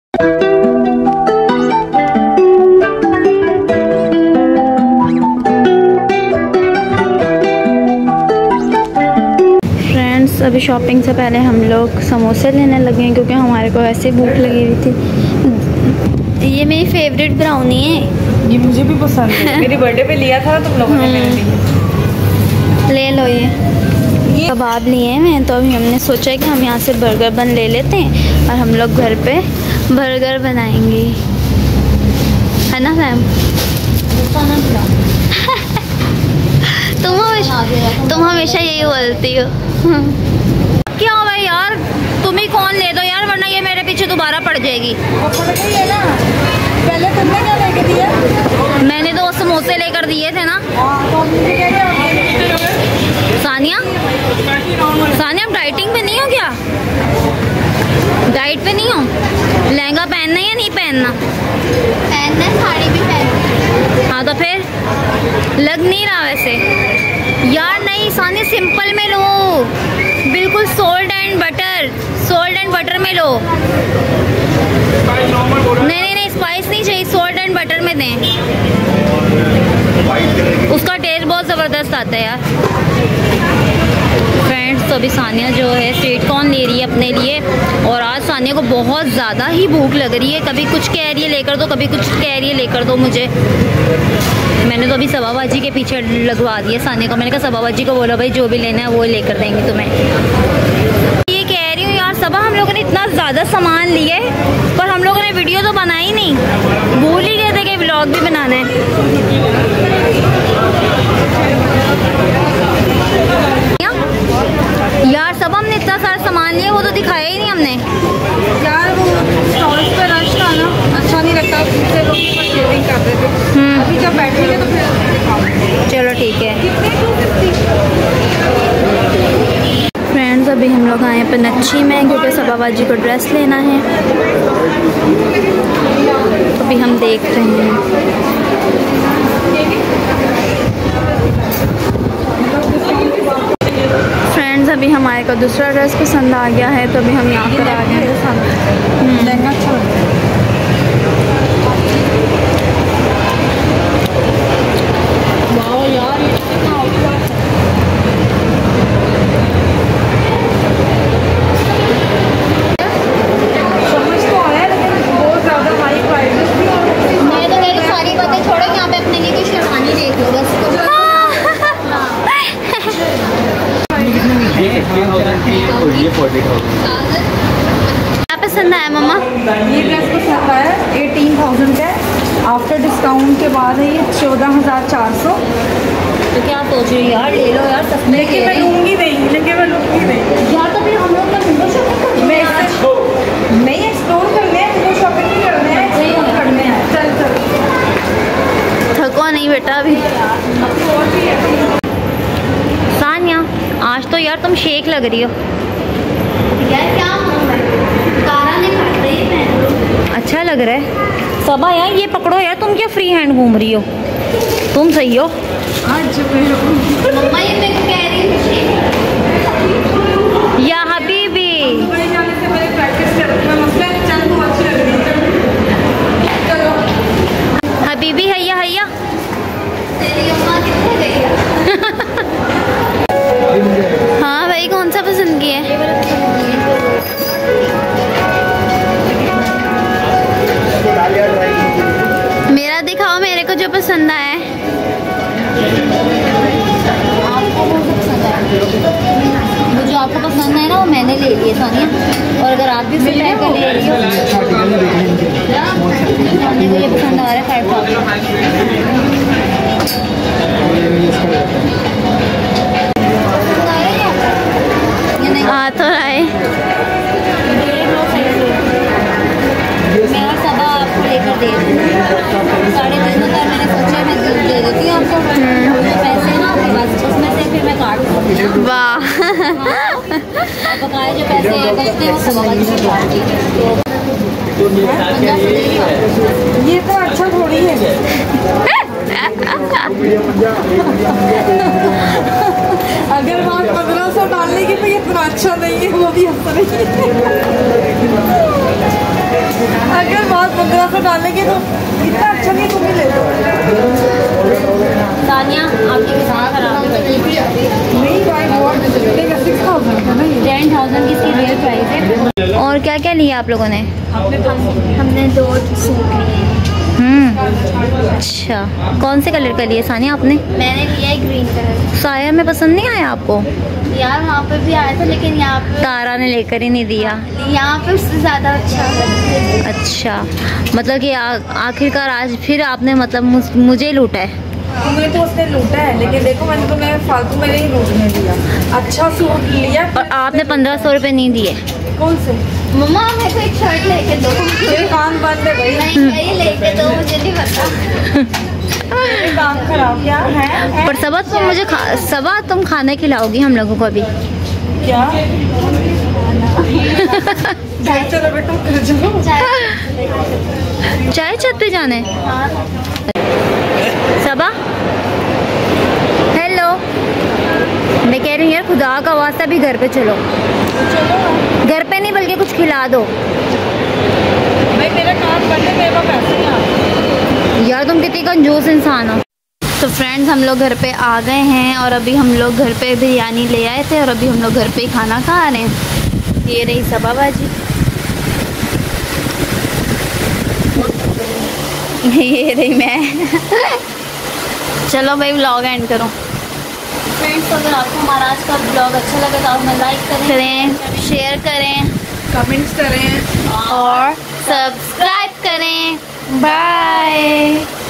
अभी शॉपिंग से पहले हम लोग समोसे लेने लगे हैं क्योंकि हमारे को ऐसे भूख लगी हुई थी। ये मेरी फेवरेट ब्राउनी है, ये मुझे भी पसंद है। मेरे बर्थडे पे लिया था तुम लोगों ने मेरे लिए। ले लो ये कबाब लिए हैं। तो अभी हमने सोचा है कि हम यहाँ से बर्गर बन ले लेते हैं और हम लोग घर पे बर्गर बनाएंगे, है ना मैम? तुम हमेशा यही बोलती हो। क्या भाई यार, तुम ही कौन ले दो यार, वरना ये मेरे पीछे दोबारा पड़ जाएगी। पहले तुमने क्या लेके दिया? मैंने तो समोसे लेकर दिए थे ना। सानिया आप डाइटिंग पे नहीं हो क्या? डाइट पे नहीं हो? लहंगा पहनना या नहीं पहनना? पहनना, साड़ी भी पहनना। हाँ तो फिर लग नहीं रहा वैसे यार। नहीं सानिया, सिंपल में लो, बिल्कुल सोल्ट एंड बटर में लो। नहीं स्पाइस नहीं चाहिए, सोल्ट एंड बटर में दें, उसका टेस्ट बहुत ज़बरदस्त आता है यार। फ्रेंड्स, तो अभी सानिया जो है स्वीट कॉर्न ले रही है अपने लिए, और आज सानिया को बहुत ज़्यादा ही भूख लग रही है। कभी कुछ कह रही है लेकर दो, कभी कुछ कह रही है लेकर दो मुझे। मैंने तो अभी सबाबाजी के पीछे लगवा दिया सानिया को। मैंने कहा सबाबाजी को बोला भाई जो भी लेना है वो लेकर देंगे तुम्हें। ये कह रही हूँ यार सबा, हम लोगों ने इतना ज़्यादा सामान लिए पर हम लोगों ने वीडियो तो बनाई नहीं, भूल ही गए थे कि व्लॉग भी बनाना है। यार सब हमने इतना सारा सामान लिया, वो तो दिखाया ही नहीं हमने यार। वो स्टॉल्स पे रश था ना, अच्छा नहीं लगता, उससे लोग शेयरिंग करते थे। अभी जब बैठेंगे तो फिर चलो ठीक है। फ्रेंड्स, अभी हम लोग आए हैं नच्छी में क्योंकि सबाबाजी को ड्रेस लेना है। अभी हम देख रहे हैं। फ्रेंड्स, अभी हमारे को दूसरा ड्रेस पसंद आ गया है तो अभी हम यहाँ पर आ गए हैं। लहंगा अच्छा लगता है। वाओ यार, ये कितना आउटफिट है। समझ तो आया लेकिन बहुत ज़्यादा हाई प्राइसेस भी। मैं तो कह रही सारी बातें छोड़ो, यहाँ पे अपने लिए कोई शेरवानी देख लो बस। क्या पसंद आया मम्मा? ये ड्रेस पसंद आया, 18,000 का है। आफ्टर डिस्काउंट के बाद है ये 14,400। तो क्या सोच रही हो यार, ले लो यार, सस्ते लेकिन मैं लूँगी नहीं यार। तो फिर हम लोग का विंडो शॉपिंग मैं एक्सप्लोर करने हैं, विंडो शॉपिंग नहीं करने हैं, एक्सप्लोर करने हैं। चल थको नहीं बेटा अभी। सानिया, आज तो यार तुम शेक लग रही हो यार। क्या अच्छा लग रहा है सबा यार। ये पकड़ो यार, तुम क्या फ्री हैंड घूम रही हो? तुम सही हो आज मम्मा, ये मैं कह रही हूँ या हबीबी। जाने से पहले प्रैक्टिस करना मसला है। चल तू अच्छी लग रही है। चलो हबीबी, हैया हैया। तेरी अम्मा कितने गई? हाँ भाई, कौन सा पसंद किया? मेरा दिखाओ, मेरे को जो पसंद आया है। आपको वो पसंद आया? वो जो आपको पसंद है ना वो मैंने ले लिए सानिया, और अगर आप भी फिर लेकर ले रही हो। सानिया को ये पसंद आ रहा है 5,000। आ तो रहा है। मैं और सबा आपको लेकर दे दूँ 3,500। मैंने सोचा मैं दे देती हूँ आपको। पैसे ना आपके पास, उसमें से फिर मैं काट दूँगी। वाह, बकाया जो पैसे बचते हैं वो सबा जी से काट दी। ये तो अच्छा थोड़ी है। अगर वहाँ 1,500 डालने की तो ये इतना अच्छा नहीं है, वो भी अच्छा नहीं है। 1500 डालेंगे तो इतना अच्छा नहीं, तुम ही ले लो। सानिया आपकी किस्मत खराब है। नहीं भाई बहुत 6000 का ना, 10,000 की इसकी रियल प्राइस है। और क्या क्या लिया आप लोगों ने? हमने 2 सूट लिए। अच्छा, कौन से कलर का लिया सानिया आपने? मैंने लिया है ग्रीन कलर। साया में पसंद नहीं आया आपको? यार वहाँ पे भी आया था, लेकिन यहाँ पे तारा ने लेकर ही नहीं दिया। यहाँ पे उससे ज़्यादा अच्छा है। अच्छा, मतलब कि आखिरकार आज फिर आपने मतलब मुझे लूटा है। तुम्हें तो उसने लूटा है, लेकिन देखो मैंने तुम्हें फालतू में नहीं लूटने दिया। अच्छा सूट लिया और आपने 1500 रुपये नहीं दिए। कौन से? मम्मा मेरे को एक शर्ट लेके दो। मेरे कान बंद है भाई। नहीं लेके दो, मुझे नहीं पता। मेरे कान खराब क्या है? पर सबा तुम मुझे सबा तुम खाना खिलाओगी हम लोगों को अभी? क्या? चलो बेटा घर चलो। चाय छत पे जाना है? सबा हेलो, मैं कह रही हूँ यार खुदा का वास्ता भी घर पे चलो। घर पे नहीं बल्कि कुछ खिला दो। भाई मेरा काम करने मेरे पास पैसे नहीं आते यार, तुम कितनी कंजूस इंसान हो। तो फ्रेंड्स हम लोग घर पे आ गए हैं और अभी हम लोग घर पे बिरयानी ले आए थे और अभी हम लोग घर पे ही खाना खा रहे हैं। ये रही सबा बाजी, ये रही मैं। चलो भाई व्लॉग एंड करो। फ्रेंड्स अगर आपको हमारा आज का ब्लॉग अच्छा लगे तो आप हमें लाइक करें, शेयर करें, कमेंट्स करें और सब्सक्राइब करें। बाय।